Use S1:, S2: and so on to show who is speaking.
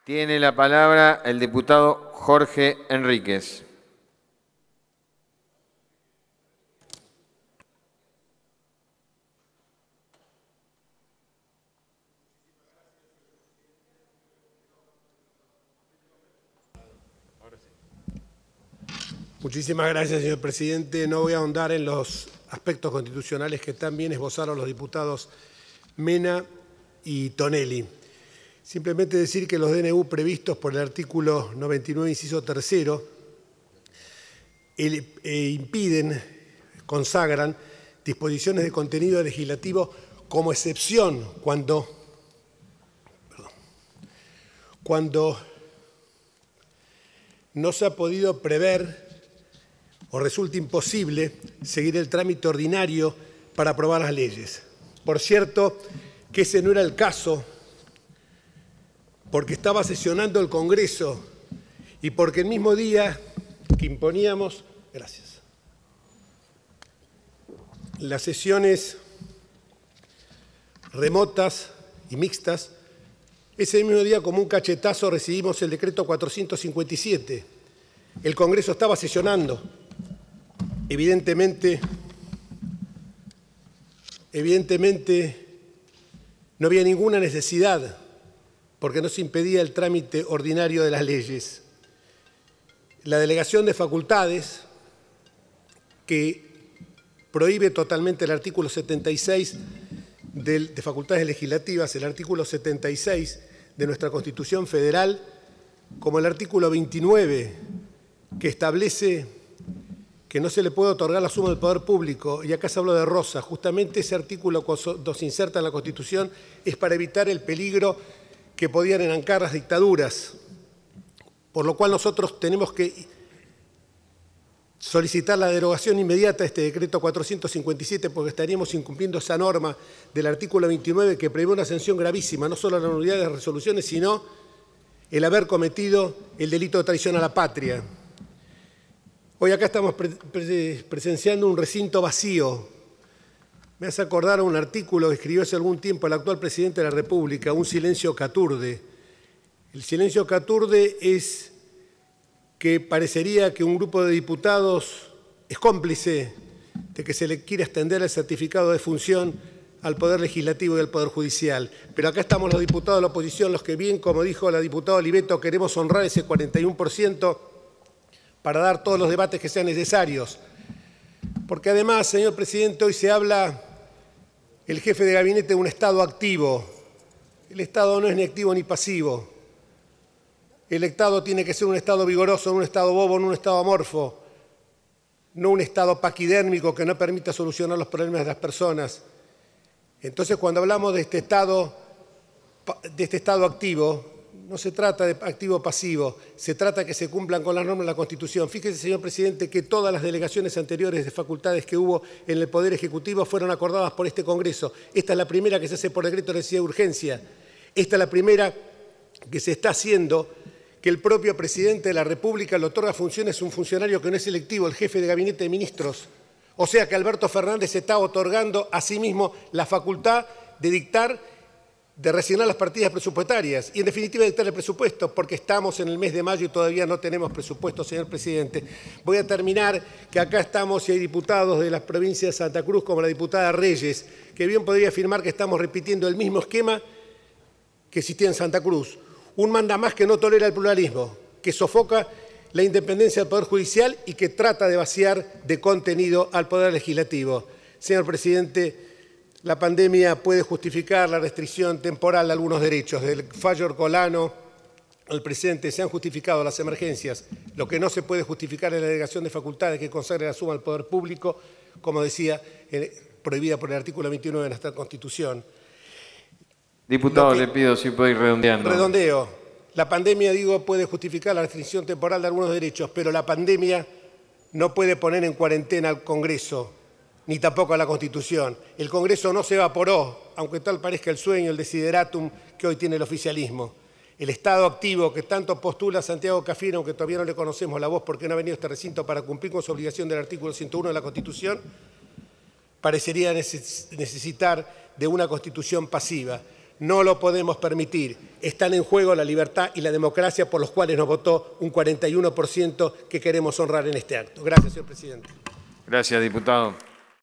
S1: Tiene la palabra el diputado Jorge Enríquez.
S2: Muchísimas gracias, señor presidente. No voy a ahondar en los aspectos constitucionales que tan bien esbozaron los diputados Mena y Tonelli. Simplemente decir que los DNU previstos por el artículo 99, inciso tercero, impiden, consagran disposiciones de contenido legislativo como excepción cuando no se ha podido prever o resulta imposible seguir el trámite ordinario para aprobar las leyes. Por cierto, que ese no era el caso, porque estaba sesionando el Congreso y porque el mismo día que imponíamos, las sesiones remotas y mixtas, ese mismo día como un cachetazo recibimos el decreto 457. El Congreso estaba sesionando. Evidentemente no había ninguna necesidad porque no se impedía el trámite ordinario de las leyes. La delegación de facultades, que prohíbe totalmente el artículo 76 de facultades legislativas, el artículo 76 de nuestra Constitución Federal, como el artículo 29, que establece que no se le puede otorgar la suma del poder público, y acá se habló de Rosa, justamente ese artículo cuando se inserta en la Constitución es para evitar el peligro que podían enancar las dictaduras, por lo cual nosotros tenemos que solicitar la derogación inmediata de este decreto 457 porque estaríamos incumpliendo esa norma del artículo 29 que prevé una sanción gravísima, no solo la nulidad de las resoluciones, sino el haber cometido el delito de traición a la patria. Hoy acá estamos presenciando un recinto vacío. Me hace acordar a un artículo que escribió hace algún tiempo el actual presidente de la República, un silencio caturde. El silencio caturde es que parecería que un grupo de diputados es cómplice de que se le quiera extender el certificado de función al Poder Legislativo y al Poder Judicial. Pero acá estamos los diputados de la oposición, los que bien, como dijo la diputada Oliveto, queremos honrar ese 41% para dar todos los debates que sean necesarios. Porque además, señor presidente, hoy se habla el jefe de gabinete de un Estado activo. El Estado no es ni activo ni pasivo. El Estado tiene que ser un Estado vigoroso, no un Estado bobo, no un Estado amorfo, no un Estado paquidérmico que no permita solucionar los problemas de las personas. Entonces, cuando hablamos de este Estado activo, no se trata de activo o pasivo, se trata de que se cumplan con las normas de la Constitución. Fíjese, señor presidente, que todas las delegaciones anteriores de facultades que hubo en el Poder Ejecutivo fueron acordadas por este Congreso. Esta es la primera que se hace por decreto de necesidad de urgencia. Esta es la primera que se está haciendo, que el propio presidente de la República le otorga funciones a un funcionario que no es electivo, el jefe de gabinete de ministros. O sea que Alberto Fernández se está otorgando a sí mismo la facultad de dictar, de resignar las partidas presupuestarias y en definitiva dictar el presupuesto, porque estamos en el mes de mayo y todavía no tenemos presupuesto, señor presidente. Voy a terminar, que acá estamos y hay diputados de las provincias de Santa Cruz, como la diputada Reyes, que bien podría afirmar que estamos repitiendo el mismo esquema que existía en Santa Cruz. Un mandamás que no tolera el pluralismo, que sofoca la independencia del Poder Judicial y que trata de vaciar de contenido al Poder Legislativo. Señor presidente, la pandemia puede justificar la restricción temporal de algunos derechos. Del fallo Orcolano al presente se han justificado las emergencias. Lo que no se puede justificar es la delegación de facultades que consagre la suma al Poder Público, como decía, prohibida por el artículo 29 de nuestra Constitución.
S1: Diputado, le pido si puede ir redondeando.
S2: Redondeo. La pandemia, digo, puede justificar la restricción temporal de algunos derechos, pero la pandemia no puede poner en cuarentena al Congreso, ni tampoco a la Constitución. El Congreso no se evaporó, aunque tal parezca el sueño, el desideratum que hoy tiene el oficialismo. El Estado activo que tanto postula Santiago Cafiero, aunque todavía no le conocemos la voz porque no ha venido a este recinto para cumplir con su obligación del artículo 101 de la Constitución, parecería necesitar de una Constitución pasiva. No lo podemos permitir. Están en juego la libertad y la democracia por los cuales nos votó un 41% que queremos honrar en este acto. Gracias, señor presidente.
S1: Gracias, diputado.